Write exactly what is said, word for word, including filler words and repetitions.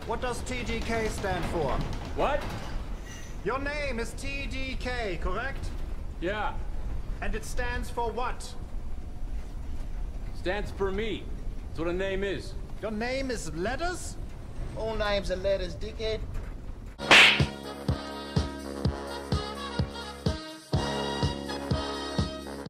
What does T D K stand for? What? Your name is T D K, correct? Yeah. And it stands for what? Stands for me. That's what a name is. Your name is letters? All names are letters, dickhead.